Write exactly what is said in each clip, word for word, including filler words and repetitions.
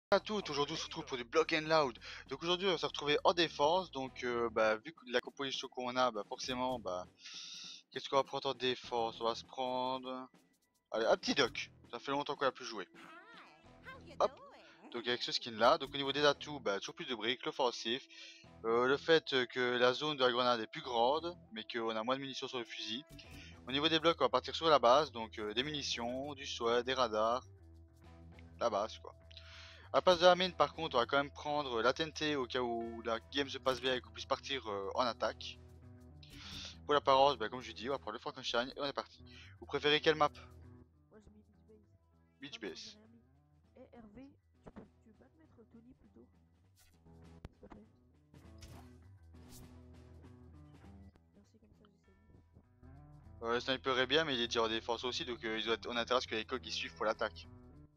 À toutes, aujourd'hui on se retrouve pour du Block and Loud. Donc aujourd'hui on va se retrouver en défense. Donc euh, bah, vu que la composition qu'on a, bah, forcément bah qu'est-ce qu'on va prendre en défense? On va se prendre allez, un petit doc. Ça fait longtemps qu'on a plus joué. Hop. Donc avec ce skin là, donc au niveau des atouts, bah, toujours plus de briques, l'offensif, euh, le fait que la zone de la grenade est plus grande, mais qu'on a moins de munitions sur le fusil. Au niveau des blocs, on va partir sur la base, donc euh, des munitions, du soin, des radars, la base quoi. À la place de la mine, par contre, on va quand même prendre la T N T au cas où la game se passe bien et qu'on puisse partir euh, en attaque. Pour l'apparence, bah, comme je dis, on va prendre le Frankenstein et on est parti. Vous préférez quelle map? Moi j'ai mis Beach Base. Beach Non, moi j'ai Base. rien mis. Eh Hervé, tu peux, tu veux pas te mettre Tony plutôt? S'il te plaît. Merci, comme ça j'essaie. Euh, le sniper est bien, mais il est déjà en défense aussi, donc euh, ils doivent être- on a intérêt à ce que les coques ils suivent pour l'attaque.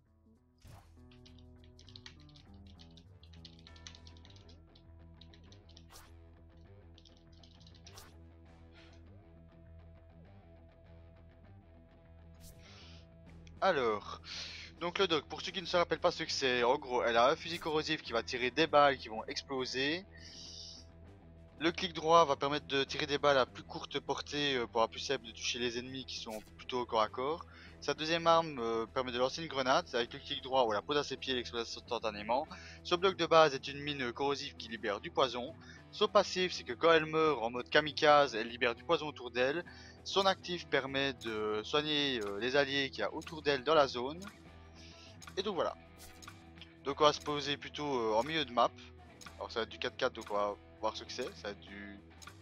Alors, donc le doc, pour ceux qui ne se rappellent pas ce que c'est, en gros, elle a un fusil corrosif qui va tirer des balles qui vont exploser. Le clic droit va permettre de tirer des balles à plus courte portée euh, pour avoir plus simple de toucher les ennemis qui sont plutôt au corps à corps. Sa deuxième arme euh, permet de lancer une grenade, avec le clic droit ou la pose à ses pieds, elle explose instantanément. Son bloc de base est une mine corrosive qui libère du poison. Son passif, c'est que quand elle meurt en mode kamikaze, elle libère du poison autour d'elle. Son actif permet de soigner euh, les alliés qu'il y a autour d'elle dans la zone. Et donc voilà. Donc on va se poser plutôt euh, en milieu de map. Alors ça va être du quatre quatre, donc on va voir ce que c'est. Ça va être du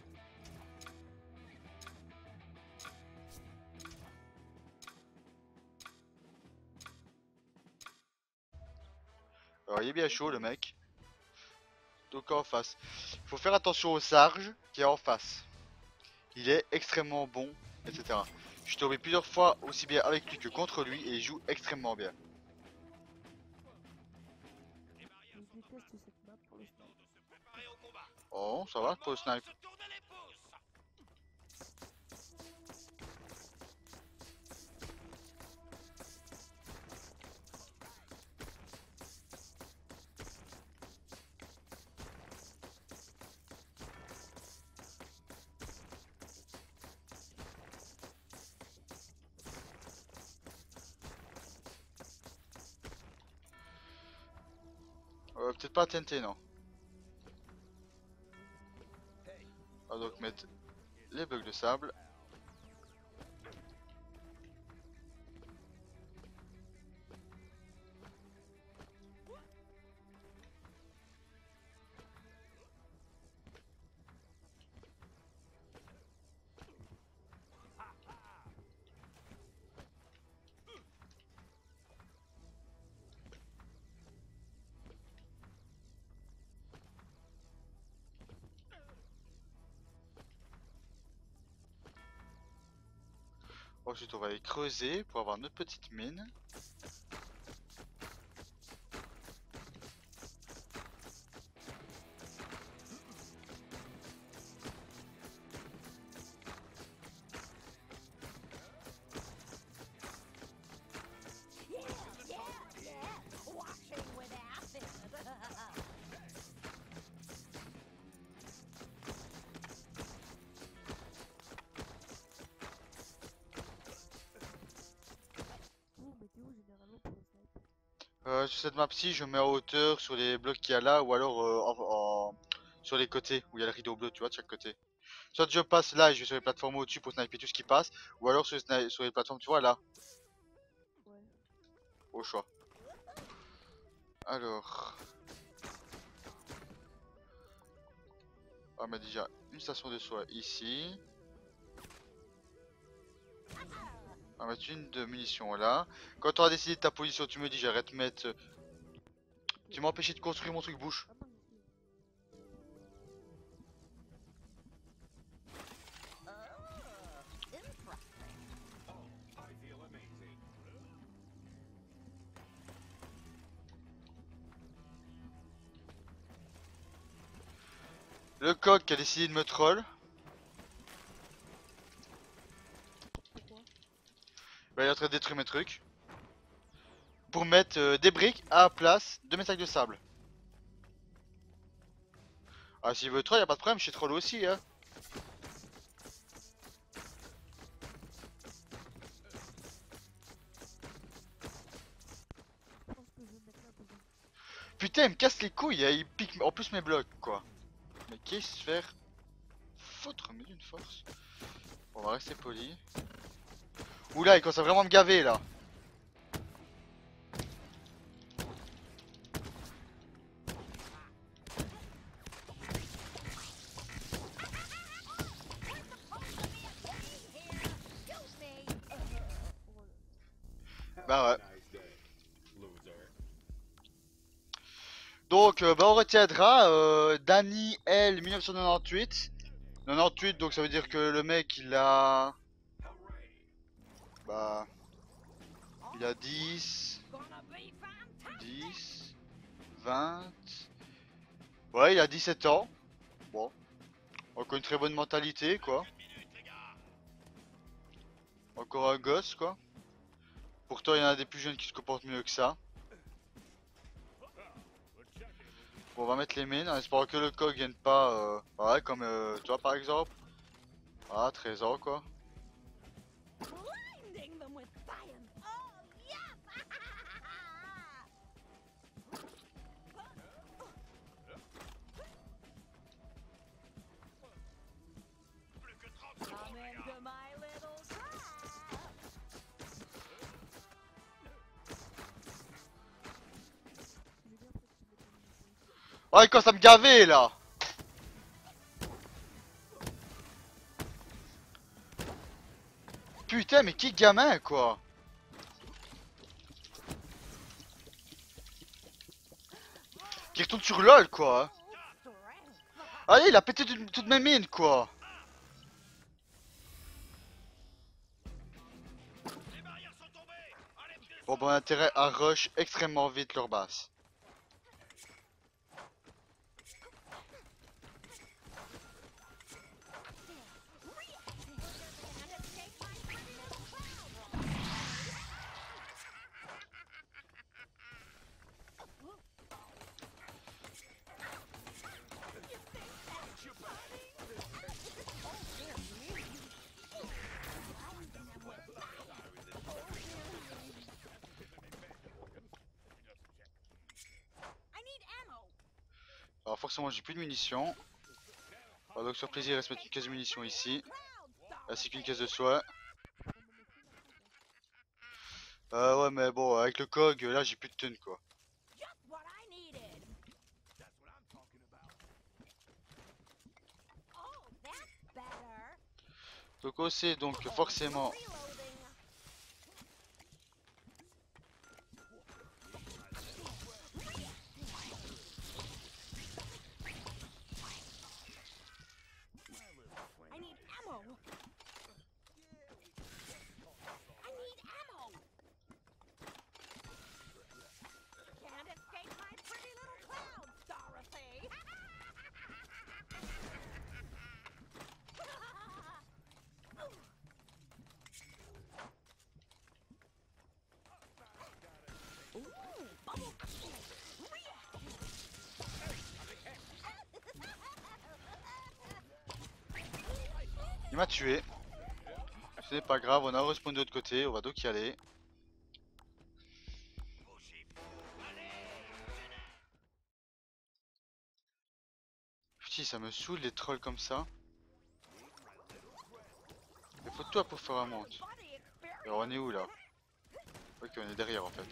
Alors il est bien chaud le mec. Donc en face. Il faut faire attention au Sarge qui est en face. Il est extrêmement bon, et cetera. Je suis tombé plusieurs fois aussi bien avec lui que contre lui et il joue extrêmement bien. Je déteste cette map pour le snipe. Oh, ça va pour le snipe. Euh, Peut-être pas T N T, non. On va donc mettre les bugs de sable. Ensuite on va aller creuser pour avoir notre petite mine. Vous mettez où généralement pour le snipe? Euh, sur cette map-ci, je mets en hauteur sur les blocs qu'il y a là ou alors euh, en, en- sur les côtés où il y a le rideau bleu, tu vois, de chaque côté. Soit je passe là et je vais sur les plateformes au-dessus pour sniper tout ce qui passe, ou alors sur les, sur les plateformes, tu vois, là, Ouais. au choix. Alors, on va mettre déjà une station de soin ici. On va mettre une de munitions là. Quand tu auras décidé de ta position, tu me dis, j'arrête de mettre. Tu m'as empêché de construire mon truc, bouche. Ah mince, oui. Le coq qui a décidé de me troll. Pourquoi? Bah, il est en train de détruire mes trucs. pour mettre euh, des briques à la place de mes sacs de sable. Ah, s'il veut trop, y a pas de problème, je suis troll aussi, hein. Je pense que je vais mettre là devant. Putain, il me casse les couilles, hein, il pique en plus mes blocs, quoi. Mais qu'est-ce se faire foutre, mais d'une force. Bon, on va rester poli. Oula, il commence à vraiment me gaver, là. Bah ouais. Donc euh, bah on retiendra euh, Danny L mille neuf cent quatre-vingt-dix-huit. quatre-vingt-dix-huit, donc ça veut dire que le mec il a... Bah... Il a dix... dix... vingt... Ouais, il a dix-sept ans. Bon. Encore une très bonne mentalité, quoi. Encore un gosse, quoi. Pourtant, il y en a des plus jeunes qui se comportent mieux que ça. Bon, on va mettre les mines en espérant que le coq vienne pas... Euh... Ouais, comme euh, toi, par exemple. Ah, treize ans, quoi. Oh, il commence à me gaver, là. Putain, mais qui gamin, quoi. Qui retourne sur LOL, quoi. Allez, il a pété toutes, toutes mes mines, quoi. Bon, bon, intérêt à rush extrêmement vite leur base. Alors forcément j'ai plus de munitions. Alors, donc sur plaisir il reste mettre une caisse de munitions ici. Ainsi qu'une caisse de soins. Euh ouais mais bon avec le cog là j'ai plus de thunes quoi. Donc aussi donc forcément. Il m'a tué. Ce n'est pas grave, on a respawn de l'autre côté, on va donc y aller. Putain ça me saoule les trolls comme ça. Il faut toi pour faire un monte. Alors on est où là? Ok on est derrière en fait.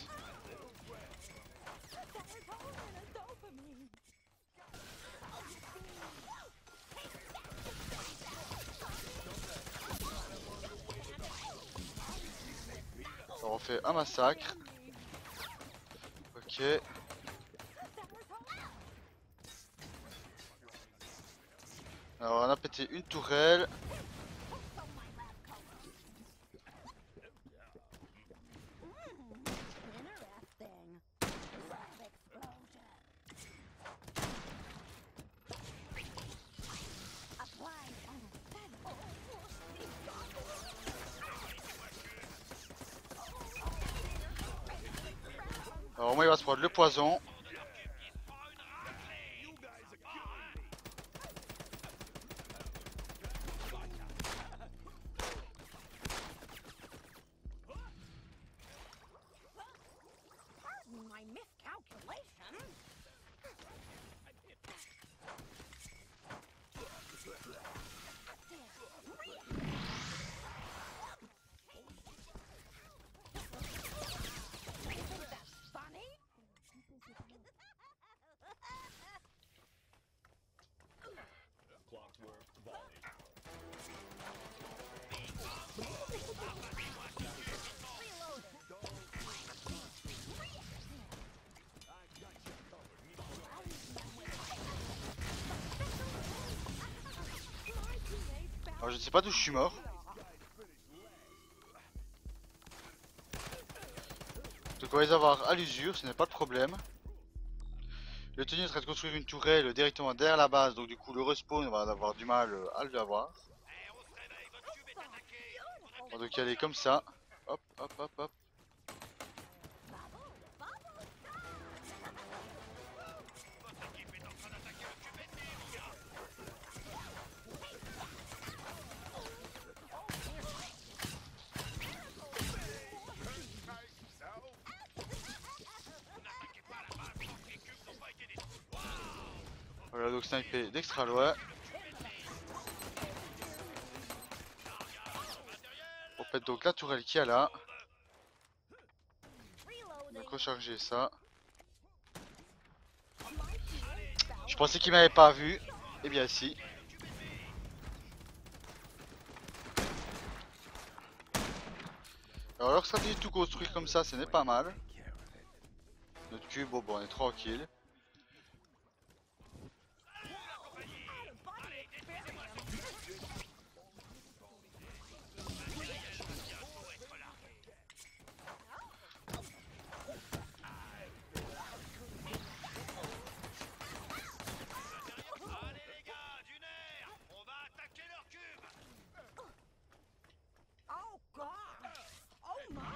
Alors on fait un massacre. Ok. Alors on a pété une tourelle. Alors moi il va se prendre le poison. My miscalculation. That's funny. Clockwork volley. Alors je ne sais pas d'où je suis mort. Donc on va les avoir à l'usure, ce n'est pas de problème. Le Tony est en train de construire une tourelle directement derrière la base, donc du coup le respawn on va avoir du mal euh, à l'avoir. On va donc y aller comme ça. Hop, hop, hop, hop. Voilà donc sniper d'extra loin. On pète donc la tourelle qu'il y a là. Donc recharger ça. Je pensais qu'il m'avait pas vu. Eh bien si. Alors leur stratégie de tout construire comme ça, ce n'est pas mal. Notre cube, bon, bon on est tranquille. Oh God! Oh my!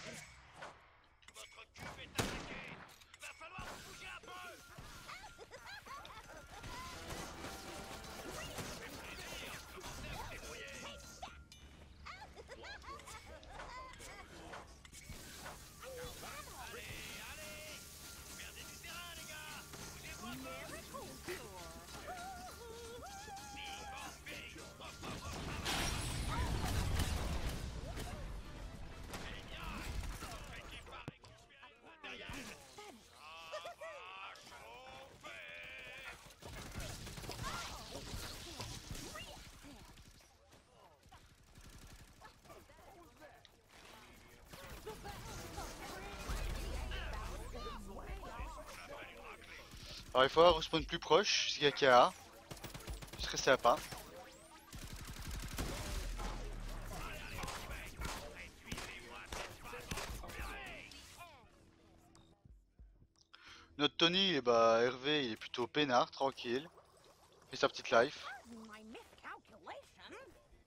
Alors il faudra respawn plus proche, c'est K K A. Ce serait sympa. Notre Tony, eh bah, Hervé, il est plutôt peinard, tranquille. Il fait sa petite life. My miscalculation.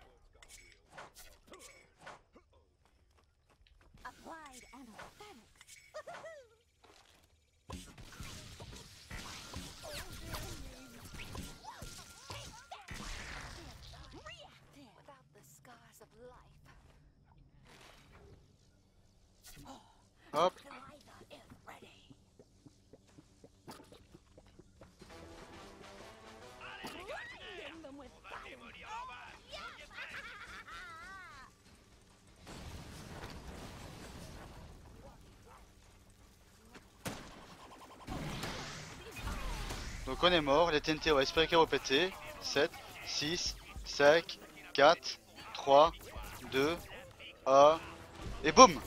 Applied anesthetics. Reactive. Without the scars of life. Hop. Eliza is ready. Blinding them with fire. Donc on est mort, les T N T on va espérer qu'elles vont péter. sept, six, cinq, quatre, trois, deux, un, et boum.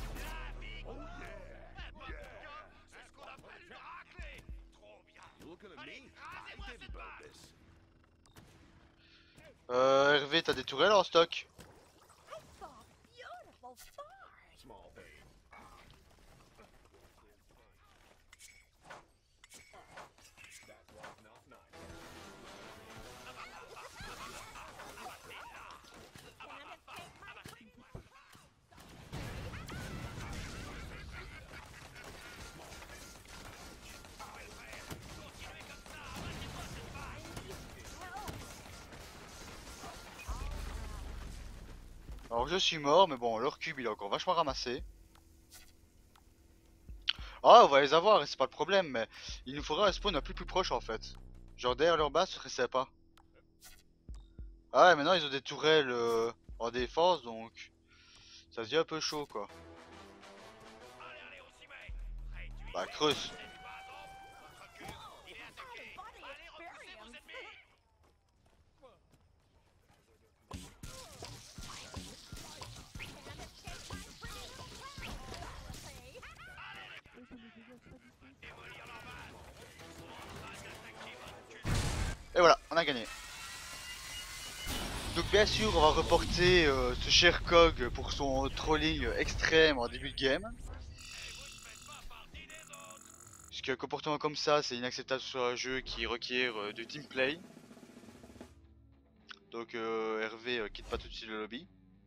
Euh, Hervé, t'as des tourelles en stock? I saw beautiful stars. Small pain. That was not nice. Alors je suis mort, mais bon, leur cube il est encore vachement ramassé. Ah, on va les avoir, c'est pas le problème, mais il nous faudra un spawn un peu plus proche en fait. Genre derrière leur base, ce serait sympa. Ah ouais, maintenant ils ont des tourelles euh, en défense, donc ça se dit un peu chaud quoi. Bah creuse. Et je les dégage pas du tout. Et voilà, on a gagné. Donc bien sûr, on va reporter euh, ce cher Cog pour son trolling extrême en début de game. Parce qu'un comportement comme ça, c'est inacceptable sur un jeu qui requiert euh, du team play. Donc euh, Hervé euh, quitte pas tout de suite le lobby.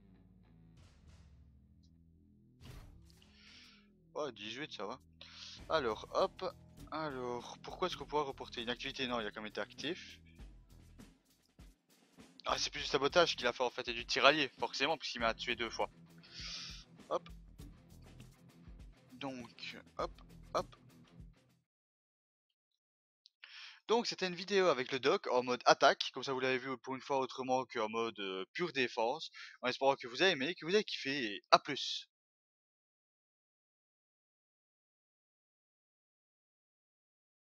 Oh, dix-huit, ça va. Alors, hop. Alors, pourquoi est-ce qu'on pourra reporter une activité? Non, il a quand même été actif. Ah, c'est plus du sabotage qu'il a fait en fait, et du tiraillier, forcément, puisqu'il m'a tué deux fois. Hop. Donc, hop, hop. Donc, c'était une vidéo avec le doc en mode attaque, comme ça vous l'avez vu pour une fois autrement qu'en mode euh, pure défense. En espérant que vous avez aimé, que vous avez kiffé, et à plus.